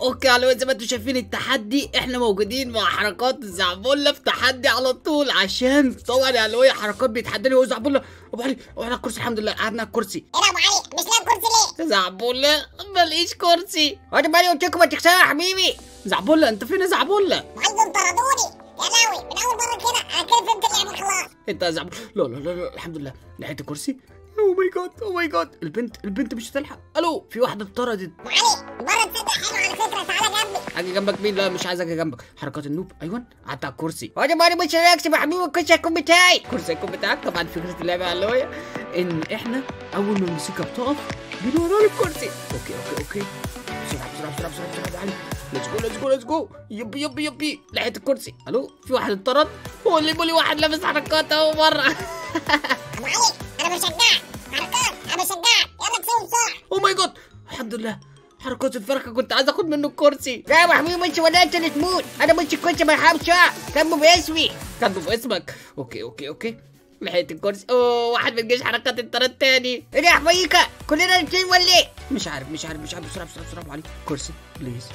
اوكي على زي ما انتم شايفين التحدي، احنا موجودين مع حركات زعبولة في تحدي على طول، عشان طبعا يا علوية حركات بيتحداني هو زعبولة. ابو علي على الكرسي، الحمد لله قعدنا على الكرسي. ايه ده ابو علي مش لاقي كرسي ليه؟ زعبولة ماليش كرسي. انا مالي قلت لكم ما تكسروا يا حبيبي. زعبولة انت فين يا زعبولة؟ برضه طردوني يا لاوي من اول مره كده، انا كده فهمت اللعبه خلاص. انت يا زعبولة. لا لا لا لا الحمد لله لقيت الكرسي. اوه ماي جاد اوه ماي جاد، البنت مش هتلحق. الو في واحدة اتطردت. ابو علي بره تصدق حلو على فكره، تعالى جنبي. اجي جنبك مين؟ لا مش عايز اجي جنبك. حركات النوب. ايوه قعدت على الكرسي. وانا مالي مش هنكسب يا حبيبي، الكرسي هيكون بتاعي. الكرسي هيكون بتاعك. طبعا فكره اللعبه علوية ان احنا اول ما الموسيقى بتقف بنورا له الكرسي. اوكي بسرعه علي. ليتس جو يبي يبي يبي. لقيت الكرسي. الو في واحد اتطرد. هو اللي بولي واحد لابس حركات اهو بره. ابو علي انا بشجعك، حركات انا بشجعك، يلا كسبوا بسرعه. اوه ماي جاد الحمد لله. حركات الفرخه كنت عايز اخد منه الكرسي. لا يا حبيبي مش ولا انت اللي تموت، انا مش الكرسي ما يحبش كاتبه باسمي. كاتبه باسمك. اوكي لحقت الكرسي. اوه واحد من الجيش حركات الطرد تاني. ايه يا حبيبك كلنا الاثنين ولا ايه؟ مش عارف بسرعه ابو علي كرسي بليز.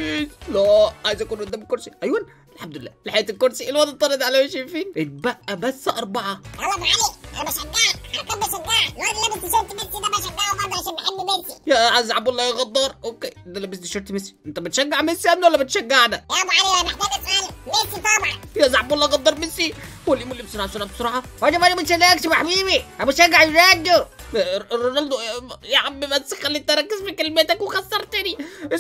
لا عايز اكون قدام الكرسي. ايوه الحمد لله لحقت الكرسي. الواد اتطرد على شايفين. اتبقى بس 4. يلا ابو علي انا بشجعك، حركات بشجعك. الواد اللي لابس تيشيرت ميسي ده بشجعه برضه عشان بحب ميسي. يا عز عبد الله يا غدار. اوكي ده لابس تيشيرت ميسي. انت بتشجع ميسي يا ابني ولا بتشجعنا؟ يا ابو علي انا محتاج اسال ميسي طبعا. يا زعبول الله غدار ميسي. مولي بسرعه. وانا مالي مش هنكسب يا حبيبي، انا بشجع رونالدو. يا عم بس خليني اركز في كلمتك وخسرتني.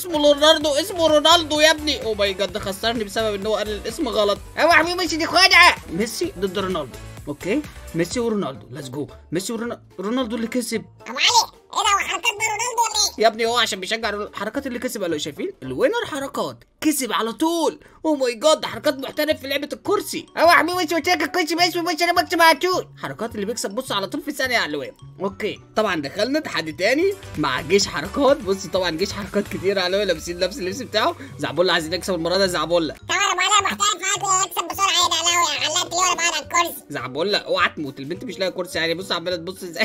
اسمه رونالدو يا ابني. اوه ماي جاد ده خسرني بسبب ان هو قال الاسم غلط. يا حبيبي ميسي دي خدعه. ميسي ضد رونالدو. اوكي ميسي ورونالدو ليتس جو. ميسي ورونالدو اللي كسب. ابو علي ايه ده، هو حركات ده رونالدو ولا ايه؟ يا ابني هو عشان بيشجع حركات اللي كسب. قالوا شايفين الوينر حركات كسب على طول. اوه ماي جاد حركات محترف في لعبه الكرسي. يا حبيبي مش قلت لك الكرسي باسمي، مش انا بكسب على طول. حركات اللي بيكسب بص على طول في ثانيه يا علوان. اوكي طبعا دخلنا تحدي تاني مع جيش حركات. بص طبعا جيش حركات كتير علوان لابسين نفس اللبس بتاعه. زعبولة عايزين نكسب المره دي. زعبولة طبعا ابو علي محترف عادي اكسب بسرعه. ايه ده يا لاوي علقت ليه وانا بقعد على الكرسي؟ زعبولة اوعى تموت. البنت مش لاقيه كرسي يعني. بص عماله تبص ازاي.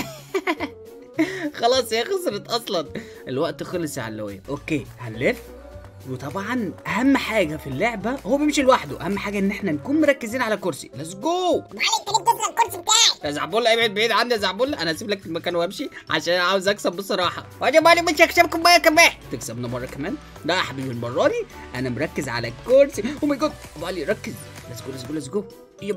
خلاص هي خسرت اصلا. الوقت خلص يا علوية. اوكي هنلف. وطبعا اهم حاجه في اللعبه هو بيمشي لوحده. اهم حاجه ان احنا نكون مركزين على كرسي. ليتس جو. ابو علي انت ليه بتسرق الكرسي بتاعي؟ يا زعبولة ابعد بعيد عني يا زعبولة. انا هسيب لك المكان وامشي عشان انا عاوز اكسب بصراحه. وانا مالي مش هكسبكم بقى كمان. تكسبنا مره كمان؟ لا يا حبيبي المره دي انا مركز على الكرسي. او ماي جاد ابو علي ركز. ليتس جو.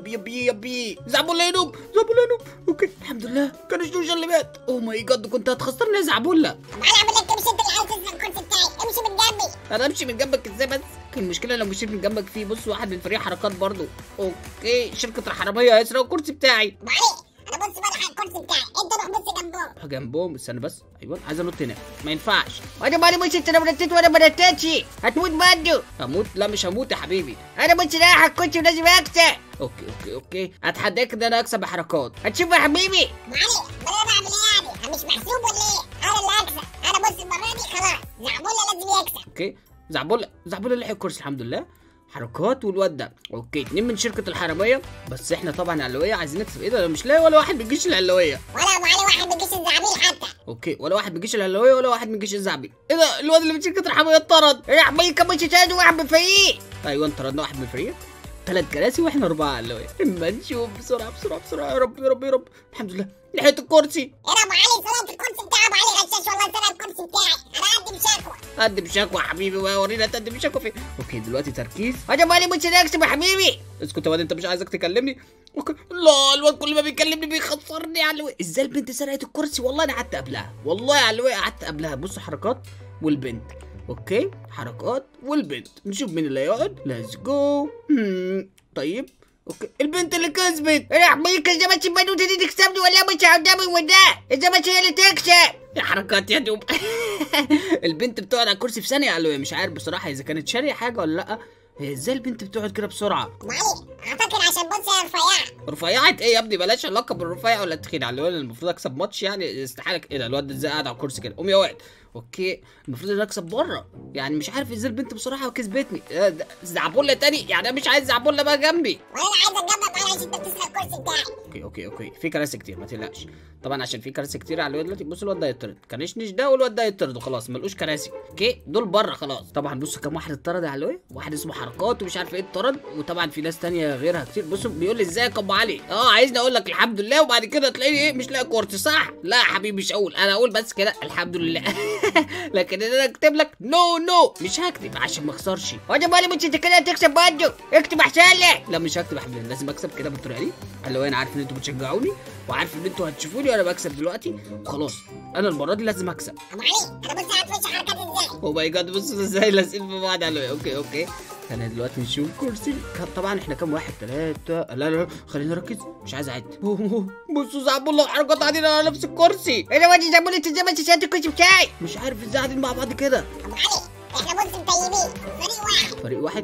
يبي زعبولة ينوب. اوكي الحمد لله كان الشوشه اللي مات. او ماي جاد كنت هتخسرني يا زعبولة. ابو علي اعمل لك مش انت اللي عايز تسرق الكرسي بتاعي، امشي من جنبي. انا امشي من جنبك ازاي بس؟ المشكله لو مشيت من جنبك في بص واحد من فريق حركات برضو. اوكي شركه الحراميه هيسرقوا الكرسي بتاعي. ابو علي انا بص بلحق الكرسي بتاعي، انت روح بص جنبهم. جنبهم استنى بس. ايوه عايز انط هنا ما ينفعش. وانا مالي مش انت. انا نطيت وانا ما نطيتش. هتموت برضه. هموت؟ لا مش هموت يا حبيبي. انا مش رايح الكرسي ولازم اكسب. اوكي اتحداك ان انا اكسب بحركات. هتشوف يا حبيبي. ابو علي امال انا بعمل ايه يعني؟ انا مش محسوب ولا ايه؟ انا اللي هكسب. انا بص المره دي خلاص زعبولة لازم يكسب. اوكي زعبولة لحق الكرسي الحمد لله. حركات والواد ده. اوكي 2 من شركه الحراميه. بس احنا طبعا العلويه عايزين نكسب. ايه ده مش لاقي ولا واحد من جيش العلويه. ولا ابو علي واحد من جيش الزعابيل حتى. اوكي ولا واحد من جيش العلويه ولا واحد من جيش الزعبيل. ايه ده الواد اللي من شركه الحراميه اتطرد. ايه يا حبيبي كان مش تاني واحد من الفريق. ايوه انطردنا واحد من الفريق. 3 كراسي واحنا 4 علويه. اما نشوف بسرعه يا رب. الحمد لله لحقت الكرسي. ايه ده ابو علي سرقت الكرسي بتاعي. ابو علي غشاش والله سرق الكرسي بتاعي. انا قدم شكوى يا حبيبي بقى. ورينا تقدم شكوى فين. اوكي دلوقتي تركيز. انا مالي مش هنكسب يا حبيبي. اسكت يا واد انت مش عايزك تكلمني. اوكي لا الواد كل ما بيكلمني بيخسرني يا علوي. ازاي البنت سرقت الكرسي؟ والله انا قعدت قبلها. والله يا علوي قعدت قبلها. بص حركات والبنت. اوكي حركات والبنت. نشوف مين اللي هيقعد. ليتس جو. طيب اوكي البنت اللي كسبت. يا حبيبي اذا ما البنوته دي تكسبني ولا مش قدامي ولا اذا ما هي اللي تكسب. يا حركات يا دوب. البنت بتقعد على الكرسي في ثانيه. قال له مش عارف بصراحه اذا كانت شاريه حاجه ولا لا. هي ازاي البنت بتقعد كده بسرعه؟ اعتقد عشان بص هي رفيعه. رفيعه ايه يا ابني؟ بلاش علاقه بالرفيع ولا التخين. على الواد المفروض اكسب ماتش يعني استحاله. ايه ده الواد ازاي قاعد على الكرسي كده؟ قوم يا واد اوكي المفروض ان اكسب بره، يعني مش عارف ازاي البنت بصراحه كسبتني. زعبله تاني، يعني انا مش عايز زعبله بقى جنبي. وانا عايز اتجنب معايا عشان انت بتسرق الكرسي بتاعي. اوكي في كراسي كتير ما تقلقش. طبعا عشان في كراسي كتير على الواد دلوقتي. بص الواد ده يطرد، كنشنش ده والواد ده يطرد وخلاص، ملقوش كراسي. اوكي دول بره خلاص. طبعا بصوا كام واحد اتطرد على الواد، واحد اسمه حركات ومش عارف ايه اتطرد، وطبعا في ناس تانية غيرها كتير. بصوا بيقول لي ازيك يا ابو علي، عايزني اقول لك الحمد لله، وبعد كده تلاقيني ايه مش لاقي كورت، صح؟ لا يا حبيبي مش اقول، انا اقول بس كده الحمد لله. لكن انا اكتب لك نو مش هكتب عشان ما اخسرش. وانا مالي مش انت كده هتكسب برضه، اكتب احسن لك. لا مش هكتب يا حبيبي، لازم اكسب كده بالطريقه دي. اللي انا عارف ان انتوا بتشجعوني وعارف ان انتوا هتشوفوني وانا بكسب دلوقتي، وخلاص انا المره دي لازم اكسب. ابو علي انا بص هتمشي حركات ازاي. او ماي جاد بصوا ازاي لازقين في بعض. اوكي خلينا دلوقتي نشوف كرسي. طبعا احنا كام واحد؟ 3. لا خلينا نركز، مش عايز اعد. بصوا زعبولة وحركات قاعدين على نفس الكرسي. ايه ده واد زعبولة انت ازاي ماشي شايل الكرسي بتاعي؟ مش عارف ازاي قاعدين مع بعض كده. ابو علي احنا بص مطيبين، فريق واحد.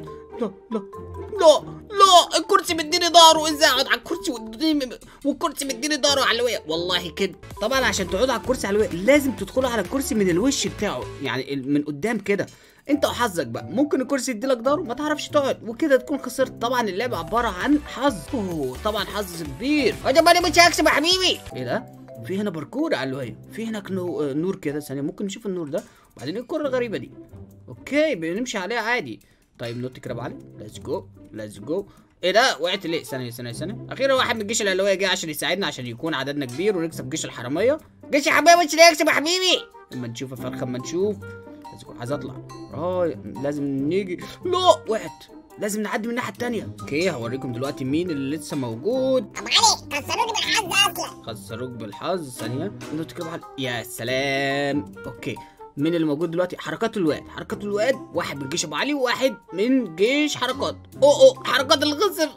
لا الكرسي مديني ظهره، ازاي اقعد على الكرسي والكرسي مديني ظهره على الوقت؟ والله كده. طبعا عشان تقعدوا على الكرسي على الوقت لازم تدخلوا على الكرسي من الوش بتاعه، يعني من قدام كده. انت وحظك بقى، ممكن الكرسي يديلك ظهره ما تعرفش تقعد وكده تكون خسرت. طبعا اللعبه عباره عن حظ. طبعا حظ كبير. وانا مالي مش هكسب يا حبيبي. ايه ده؟ في هنا باركور على الوقت، في هناك نور كده. ثانيه ممكن نشوف النور ده، وبعدين الكره الغريبه دي. اوكي بنمشي عليها عادي. طيب نط كده بعلي، ليتس جو. ايه ده؟ وقعت ليه؟ ثانيه اخيرا واحد من الجيش الاهلاويه جه عشان يساعدنا، عشان يكون عددنا كبير ونكسب جيش الحراميه. جيش الحراميه مش اللي هيكسب يا حبيبي. اما نشوف يا فرخه، اما نشوف. عايز اطلع. لازم نيجي. لا وقعت، لازم نعدي من الناحيه الثانيه. اوكي هوريكم دلوقتي مين اللي لسه موجود. ابو علي كسروك بالحظ اصلا. خسروك بالحظ. ثانيه نط كده بعلي. يا سلام. اوكي مين اللي موجود دلوقتي؟ حركات الواد. واحد من جيش ابو علي وواحد من جيش حركات. حركات اللي خسر.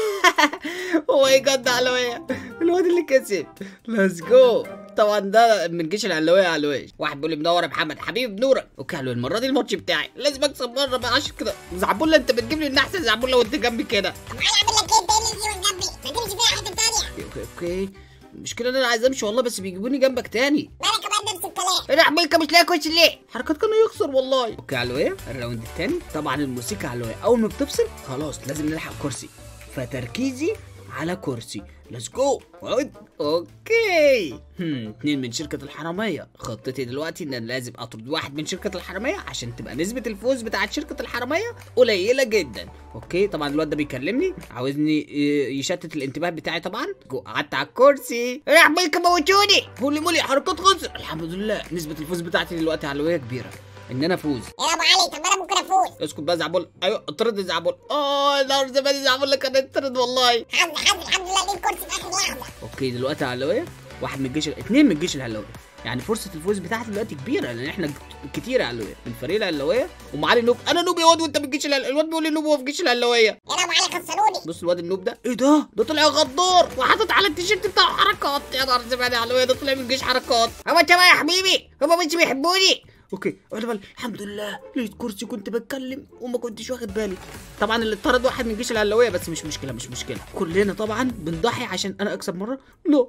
هو ماي جاد علوية، الواد اللي كسب. ليتس جو. طبعا ده من جيش العلوية علوية. واحد بيقول لي منور يا محمد حبيبي بنورك. اوكي علوية المره دي الماتش بتاعي لازم اكسب مره بقى، عشان كده زعبولة انت بتجيب لي احسن زعبولة وانت جنبي كده. ابو علي اعمل لك ايه؟ انت اللي من جنبي ما تمشي فيها حته ثانيه. اوكي المشكله ان انا عايز امشي والله، بس بيجيبوني جنبك تاني. انا كمان نفس الكلام. ايه ده حميلك مش لاقي كويس ليه؟ حركات كانوا يخسر والله. اوكي علوية الراوند الثاني. طبعا الموسيقى علوية اول ما بتفصل خلاص لازم نلحق كرسي، فتركيزي على كرسي. ليتس جو. اوكي 2 من شركة الحرامية. خطتي دلوقتي ان انا لازم اطرد واحد من شركة الحرامية عشان تبقى نسبة الفوز بتاعت شركة الحرامية قليلة جدا. اوكي طبعا الواد ده بيكلمني عاوزني يشتت الانتباه بتاعي. طبعا قعدت على الكرسي. راح بيك موتوني. مولي حركات خسر. الحمد لله نسبة الفوز بتاعتي دلوقتي علوية كبيرة ان انا افوز. يا ابو علي طب انا ممكن افوز. اسكت بقى زعبول. ايوه اطرد زعبول. نار زمان زعبول كان اطرد والله. حظ الحمد لله لقيت كرسي في اخر لحظه. اوكي دلوقتي علوية واحد من الجيش، 2 من الجيش الهلاويه، يعني فرصه الفوز بتاعتي دلوقتي كبيره لان احنا كتير علويه من فريق الهلاويه ومعالي نوب. انا نوب يا واد وانت من الجيش الواد بيقول لي نوب وهو في جيش الهلاويه. يا ابو علي خسروني. بص الواد النوب ده. ايه ده طلع غدار وحاطط على التيشيرت بتاع حركات. يا نهار زمان يا علويه، ده طلع من جيش حركات. هو انت بقى يا حبيبي هما مش بيحبوني. اوكي الحمد لله لقيت كرسي كنت بتكلم وما كنتش واخد بالي. طبعا اللي اتطرد واحد من جيش الهلاويه، بس مش مشكله كلنا طبعا بنضحي عشان انا اكسب مره. لا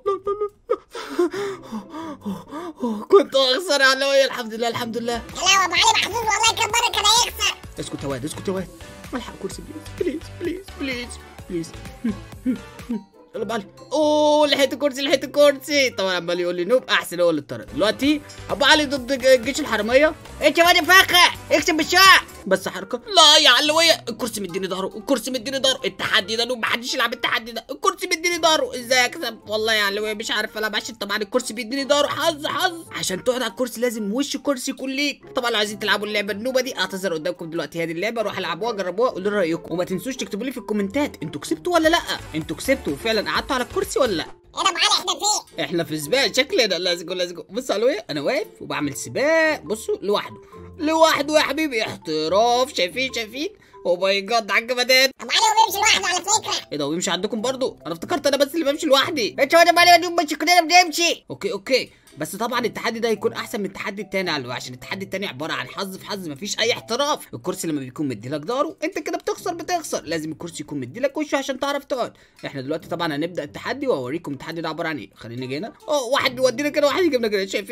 كنت اخسر يا هلاويه. الحمد لله لا ابو علي محظوظ والله، كان مره كان هيخسر. اسكت يا واد الحق كرسي بليز. يلا بعلي. لحقت الكرسي. طبعا عمال يقول لي نوب احسن هو اللي اتطرد. دلوقتي ابو علي ضد جيش الحراميه. انت واد فاخه اكسب بالشقه. بس حركه. لا يا علويه الكرسي مديني ظهره. التحدي ده نوب محدش يلعب التحدي ده. الكرسي مديني ظهره ازاي اكسب؟ والله يا علويه مش عارف العب عشان طبعا الكرسي بيديني ظهره. حظ عشان تقعد على الكرسي لازم وش الكرسي يكون ليك. طبعا لو عايزين تلعبوا اللعبه النوبه دي اعتذر قدامكم دلوقتي. هذه اللعبه روحوا العبوها جربوها قولوا لي رايكم، وما تنسوش تكتبوا لي في الكومنتات انتوا كسبتوا ولا لا. انتوا كسبتوا وفعلا قعدتوا على الكرسي ولا لا؟ يا ابو علي احنا في سباق شكلنا. ليتس جو. بصوا علويه انا واقف وبعمل سباق. بصوا لوحده يا حبيبي. احتراف. شايفين او ماي جاد على الجمدان. ابو علي هو بيمشي لوحده على فكره. ايه ده ويمشي عندكم برضو؟ انا افتكرت انا بس اللي بمشي لوحدي. انت واد ابو علي مش كلنا بنمشي. اوكي بس طبعا التحدي ده هيكون احسن من التحدي التاني على عشان التحدي التاني عباره عن حظ في حظ، مفيش اي احتراف. الكرسي لما بيكون مديلك ظهره انت كده بتخسر. لازم الكرسي يكون مديلك وشه عشان تعرف تقعد. احنا دلوقتي طبعا هنبدا التحدي واوريكم التحدي ده عباره عن ايه. خلينا نيجي هنا. واحد بيودينا كده واحد يجيبنا كده. شايفين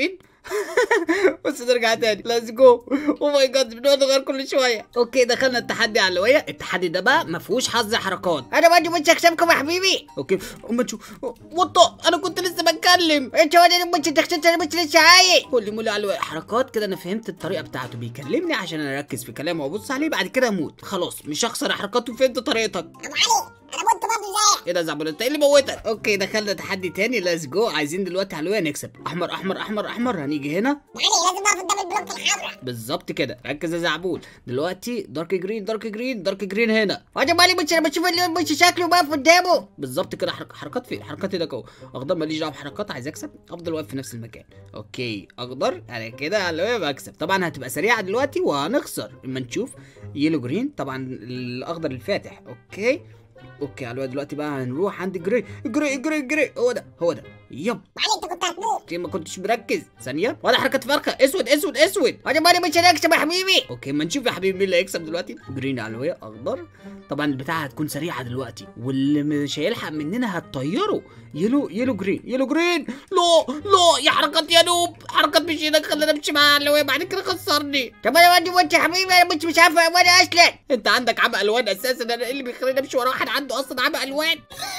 بس نرجع تاني، ليتس جو. او ماي جاد، بنقعد نغير كل شويه. اوكي دخلنا التحدي على اللويه. التحدي ده بقى ما فيهوش حظ حركات. انا برضه مش هكسبكم يا حبيبي. اوكي اما نشوف. وطه انا كنت لسه بتكلم. انت وانا مش تخسرت، انا مش لسه عايش. قول لي مولي على اللويه حركات كده. انا فهمت الطريقه بتاعته، بيكلمني عشان انا اركز في كلامه وابص عليه، بعد كده اموت. خلاص مش هخسر حركاته. فهمت طريقتك. ابو علي انا مت برضه زيك. ايه ده يا زعبول، انت ايه اللي موتك؟ اوكي دخلنا تحدي تاني، ليتس جو. عايزين دلوقتي علوية نكسب. احمر احمر احمر احمر. هنيجي هنا ابو علي لازم اقف قدام البلوك الحمراء. بالظبط كده. ركز يا زعبول. دلوقتي دارك جرين دارك جرين دارك جرين هنا. وانا مالي مش انا بشوف اللون مش شكله واقف قدامه. بالظبط كده. حركات فين؟ حركات هنا اهو. اخضر ماليش دعوه بحركات، عايز اكسب افضل واقف في نفس المكان. اوكي اخضر انا كده علوية بكسب. طبعا هتبقى سريعه دلوقتي وهنخسر اما نشوف. يلو جرين طبعا الاخضر الفاتح. اوكي علوية دلوقتي بقى هنروح عند جري جري جري جري. هو ده هو ده. يب علي انت كنت هتموت. ما كنتش مركز. ثانيه ولا حركه فرخه. اسود اسود اسود. وانا مالي مش هنكسب يا حبيبي. اوكي ما نشوف يا حبيبي مين اللي هيكسب دلوقتي. جرين علوية اخضر. طبعا البتاعه هتكون سريعه دلوقتي، واللي مش هيلحق مننا هتطيره. يلو جرين يلو جرين. لا يا حركات يا نوب. حركات مش ايدك، خلينا نمشي مع علوية بعد كده خسرني. طب انا ودي وانت يا حبيبي، انا مش عارف وانا اصلا. انت عندك عمى الوان اساسا. انا ايه اللي بيخليني امشي ورا واحد عنده اصلا عمى الوان؟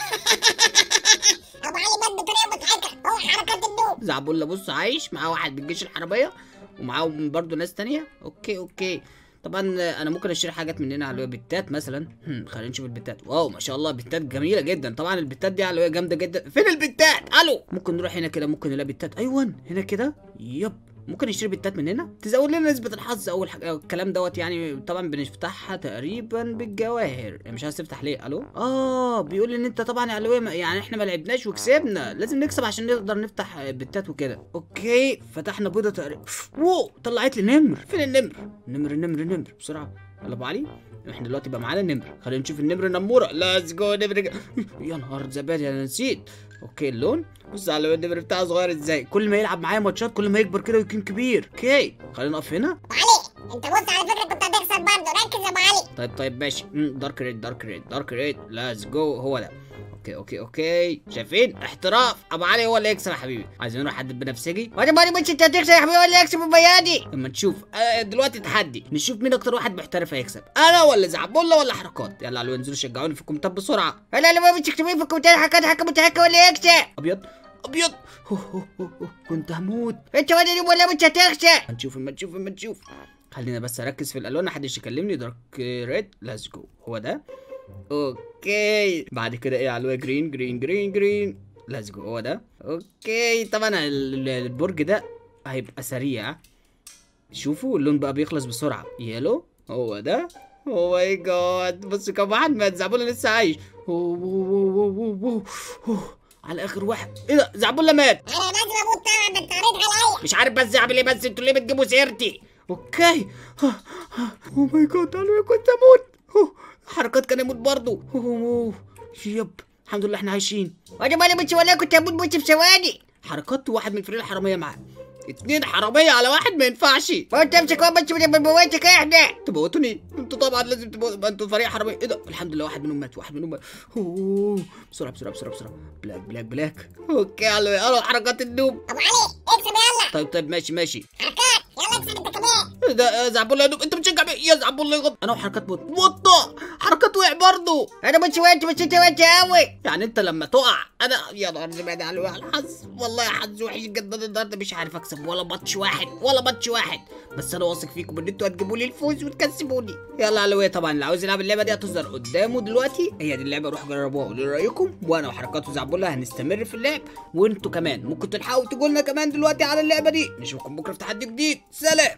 ابو علي بد بطريقه مضحكه، هو حركات النوب. زعبولة بص عايش معاه واحد بالجيش الحربيه، ومعاهم برضو ناس تانية. اوكي طبعا انا ممكن اشتري حاجات من هنا على بتات مثلا. خلينا نشوف البتات. واو ما شاء الله بتات جميله جدا. طبعا البتات دي على جامده جدا. فين البتات؟ الو ممكن نروح هنا كده، ممكن نلاقي بتات. ايوه هنا كده. يب ممكن نشتري بتات من هنا تزود لنا نسبه الحظ اول حاجه. الكلام دوت يعني. طبعا بنفتحها تقريبا بالجواهر. مش عايز تفتح ليه؟ الو بيقول ان انت طبعا علوية يعني احنا ما لعبناش وكسبنا، لازم نكسب عشان نقدر نفتح بتات وكده. اوكي فتحنا بيضه تقريبا. واو طلعت لي نمر. فين النمر؟ نمر بسرعه. يلا ابو علي احنا دلوقتي بقى معانا نمر. خلينا نشوف النمر. نموره. ليتس جو. نمر يا نهار زبادي انا نسيت. اوكي اللون. بص على النمر بتاعه صغير ازاي. كل ما يلعب معايا ماتشات كل ما يكبر كده ويكون كبير. اوكي خلينا نقف هنا. ابو علي انت بص على فكره كنت هتخسر برضه، ركز يا ابو علي. طيب ماشي. دارك ريد ليتس جو. هو ده. اوكي شايفين احتراف. ابو علي هو اللي يكسب يا حبيبي. عايزين نروح حد بنفسجي. وانا مالي مش انت هتكسب يا حبيبي ولا يكسب البيادي. اما نشوف. دلوقتي تحدي نشوف مين اكتر واحد محترف هيكسب، انا ولا زعبولة ولا حركات. يلا على انزلوا شجعوني في الكومنتات بسرعه. انا ما بتكتبين في الكومنتات حكا متهكه ولا يكسب. ابيض كنت هموت. انت ولا مش هتخسر. هنشوف. خلينا بس اركز في الالوان، محدش يكلمني. دارك ريد ليتس جو. هو ده. اوكي بعد كده ايه علوية جرين ليتس جو. هو ده. اوكي طبعا البرج ده هيبقى سريع. شوفوا اللون بقى بيخلص بسرعه. يلو. هو ده. او ماي جاد بصوا كم واحد مات. زعبولة لسه عايش. على اخر واحد. ايه ده زعبولة مات. انا لازم اموت طبعا، ده انت قريت عليا. مش عارف بس اعمل ايه. بس انتوا ليه بتجيبوا سيرتي؟ اوكي. او ماي جاد انا كنت اموت. حركات كان يموت برضه. يب الحمد لله احنا عايشين. وانا مالي مش ولا كنت هموت في ثواني. حركات واحد من الفريق الحراميه معاه. 2 حراميه على واحد ما ينفعش. ما انت امسك واحد بس من بموتك احنا. تموتوني انتوا طبعا لازم تبقوا انتوا فريق حراميه. ايه ده الحمد لله واحد منهم مات. بسرعه بلاك. اوكي يلا حركات النوب. ابو علي اكسب يلا. طيب ماشي. حركات يلا اكسب انت كمان. ده زعبولة يا نوب. انت بتشجع مين يا زعبولة؟ يغض. انا وحركات وطه. حركات وقع برضه. انا مش وانت بس انت وانت قوي. يعني انت لما تقع انا يا نهار زبادي على الحظ. والله حظ وحش جدا النهارده. مش عارف اكسب ولا ماتش واحد. بس انا واثق فيكم ان انتوا هتجيبوا لي الفوز وتكسبوني. يلا علوية طبعا اللي عاوز يلعب اللعبه دي هتظهر قدامه دلوقتي. هي دي اللعبه. روحوا جربوها وقولوا رايكم. وانا وحركات وزعبولة هنستمر في اللعب، وانتوا كمان ممكن تلحقوا تقولوا لنا كمان دلوقتي على اللعبه دي. نشوفكم بكره في تحدي جديد. سلام.